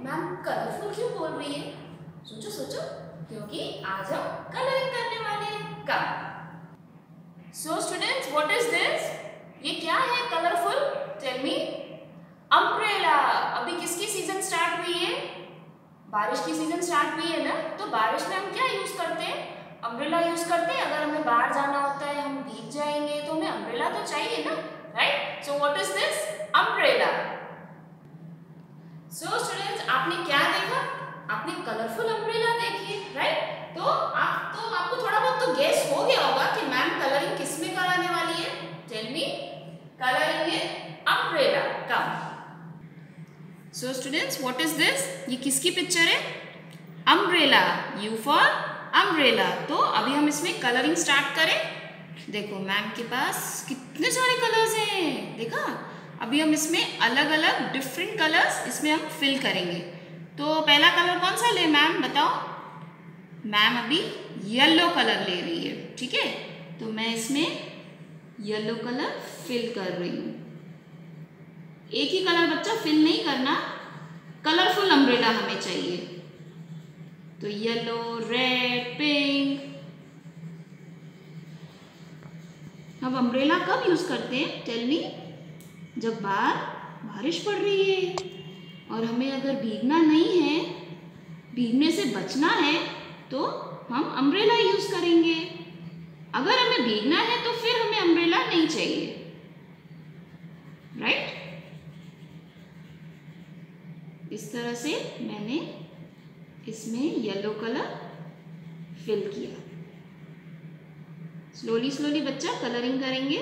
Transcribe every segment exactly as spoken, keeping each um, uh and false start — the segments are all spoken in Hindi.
मैम कलरफुल क्यों बोल रही है? सोचो सोचो, क्योंकि आज हम कलरिंग करने वाले हैं। Come. So students, what is this? ये क्या है कलरफुल? Tell me. अम्ब्रेला। अभी किसकी सीजन स्टार्ट हुई है? बारिश की सीजन स्टार्ट हुई है ना, तो बारिश में हम क्या यूज करते हैं? अम्ब्रेला यूज करते हैं। अगर हमें बाहर जाना होता है, हम भीग जाएंगे, तो हमें अम्ब्रेला तो चाहिए ना, right? So what is this? Umbrella. So students, आपने क्या देखा? आपने कलरफुल अम्ब्रेला देखी, राइट? तो आप तो आपको थोड़ा बहुत तो गेस हो गया होगा कि मैम कलरिंग किस में कराने वाली है। Tell me, colouring in umbrella. Come. So students, what is this? ये किसकी पिक्चर है? अम्ब्रेला। You for umbrella. तो अभी हम इसमें कलरिंग स्टार्ट करें। देखो मैम के पास कितने सारे कलर्स हैं, देखा? अभी हम इसमें अलग अलग डिफरेंट कलर्स इसमें हम फिल करेंगे। तो पहला कलर कौन सा ले मैम, बताओ? मैम अभी येलो कलर ले रही है, ठीक है? तो मैं इसमें येलो कलर फिल कर रही हूँ। एक ही कलर बच्चा फिल नहीं करना, कलरफुल अम्ब्रेला हमें चाहिए। तो येलो, रेड, पिंक। अब अम्ब्रेला कब यूज करते हैं? Tell me. जब बाहर बारिश पड़ रही है और हमें अगर भीगना नहीं है, भीगने से बचना है, तो हम अम्ब्रेला यूज करेंगे। अगर हमें भीगना है तो फिर हमें अम्ब्रेला नहीं चाहिए, राइट? इस तरह से मैंने इसमें येलो कलर फिल किया। स्लोली स्लोली बच्चा कलरिंग करेंगे।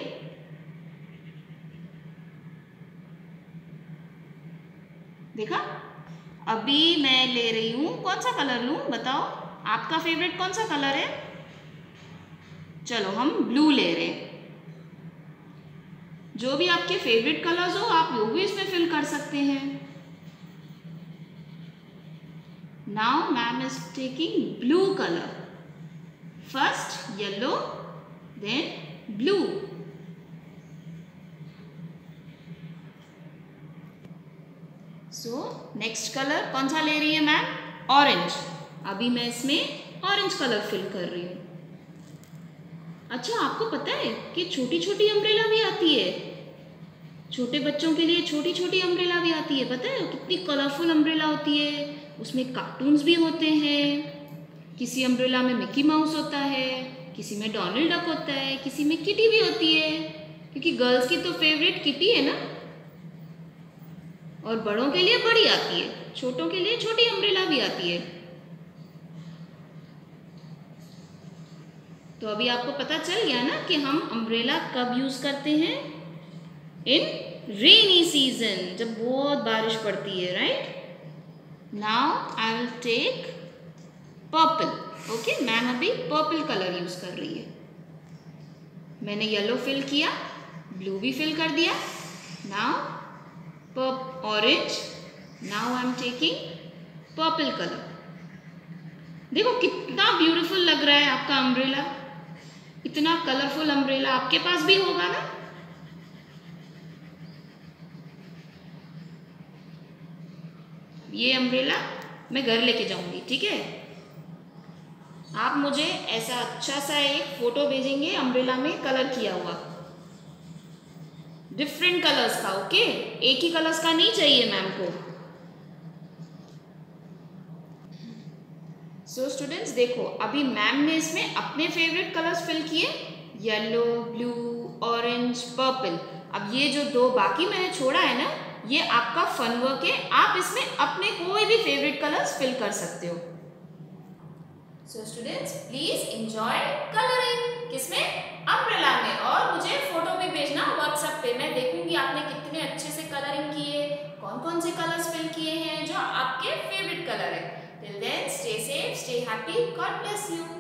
देखा? अभी मैं ले रही हूं, कौन सा कलर लूं बताओ? आपका फेवरेट कौन सा कलर है? चलो हम ब्लू ले रहे हैं। जो भी आपके फेवरेट कलर्स हो, आप वो भी इसमें फिल कर सकते हैं। Now ma'am is taking blue colour. First yellow, then blue. So next colour कौन सा ले रही है मैम? ऑरेंज। अभी मैं इसमें ऑरेंज कलर फिल कर रही हूँ। अच्छा, आपको पता है कि छोटी छोटी अम्ब्रेला भी आती है? छोटे बच्चों के लिए छोटी छोटी अम्ब्रेला भी आती है। पता है कितनी कलरफुल अम्ब्रेला होती है? उसमें कार्टून्स भी होते हैं। किसी अम्ब्रेला में मिकी माउस होता है, किसी में डोनाल्ड डक होता है, किसी में किटी भी होती है, क्योंकि गर्ल्स की तो फेवरेट किटी है ना। और बड़ों के लिए बड़ी आती है, छोटों के लिए छोटी अम्ब्रेला भी आती है। तो अभी आपको पता चल गया ना कि हम अम्ब्रेला कब यूज करते हैं? इन रेनी सीजन, जब बहुत बारिश पड़ती है, right? Now I will take purple. Okay, ma'am अभी पर्पल कलर यूज कर रही है। मैंने येलो फिल किया, ब्लू भी फिल कर दिया। Now orange. Now I am taking purple colour. देखो कितना ब्यूटीफुल लग रहा है आपका अम्ब्रेला। इतना कलरफुल अम्ब्रेला आपके पास भी होगा ना? ये अम्ब्रेला मैं घर लेके जाऊंगी, ठीक है? आप मुझे ऐसा अच्छा सा एक फोटो भेजेंगे अम्ब्रेला में कलर किया हुआ, डिफरेंट कलर्स का। ओके, एक ही कलर्स का नहीं चाहिए मैम को। सो स्टूडेंट्स, देखो अभी मैम ने इसमें अपने फेवरेट कलर्स फिल किए, येलो, ब्लू, ऑरेंज, पर्पल। अब ये जो दो बाकी मैंने छोड़ा है ना, ये आपका फन वर्क है। आप इसमें अपने कोई भी फेवरेट कलर्स फिल कर सकते हो। So students, please enjoy colouring. किसमें? अम्ब्रेला में। और मुझे फोटो भी भेजना व्हाट्सएप पे, मैं देखूंगी आपने कितने अच्छे से कलरिंग किए, कौन कौन से कलर्स फिल किए हैं जो आपके फेवरेट कलर है। Till then, stay safe, stay happy, God bless you.